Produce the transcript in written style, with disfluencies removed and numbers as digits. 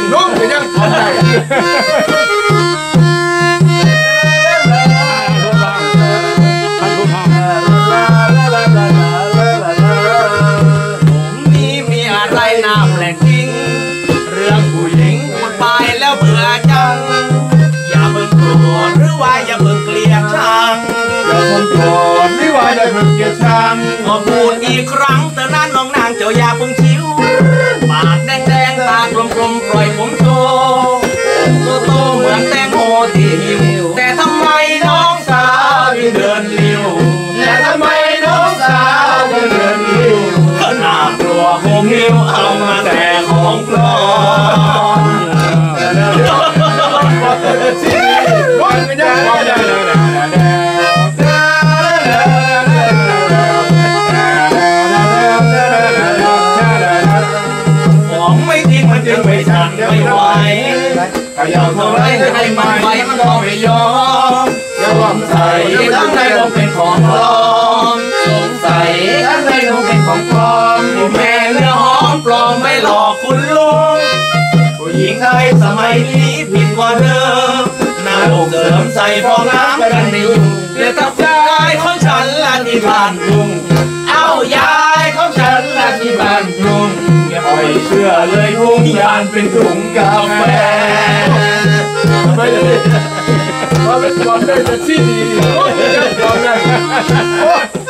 น้องเป็นยังทำได้น้ำแหลกทิ้งเรื่องผู้หญิงพูดไปแล้วเบื่อจังอย่าเพิ่งโกรธหรือว่าอย่าเพิ่งเกลียดชังอย่าเพิ่งโกรธหรือว่าอย่าเพิ่งเกลียดชังพอพูดอีกครั้งแต่นั้นน้องนางเจ้าอย่าเพิ่งชิวปากแดงตากลมๆปล่อยผมโตเหมือนแตงโมที่หิวแต่ทำไมน้องสาวยังเดินเลี้ยวแต่ทำไมน้องสาวยังเดินเลี้ยวน่ากลัวคงหิวเอามาแต่ของปลอมวันกันยังของไม่ทิ้งมันจึงไม่ทันไม่ไหวขยับเท่าไรให้มันไปมันก็ไม่ยอมอย่าหวังใส่ข้างในคงเป็นของปลอมสงสัยข้างในคงเป็นของปลอมแม่เนื้อหอมปลอมไม่หลอกคุณลุงผู้หญิงไทยสมัยนี้ผิดกว่าเดิมหน้าอกเสริมใส่ฟองน้ำกันในยุ่งเดี๋ยวกับยายของฉันละที่บ้านทุ่งเอายายของฉันละที่บ้านทุ่งอย่าปล่อยเชื่อเลยทุ่งยานเป็นถุงกาแฟไม่ได้ว่าเป็นความได้จะที่ดีโอ้ยยังยอมได้